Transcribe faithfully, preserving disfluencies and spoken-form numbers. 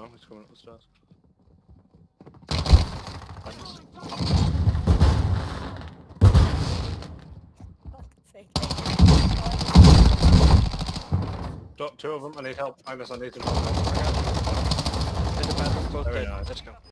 now. He's coming up the stairs. Thanks. Fuck's sake. Got two of them. I need help. I guess I need to. In the bathroom, close Very dead. nice. Let's go.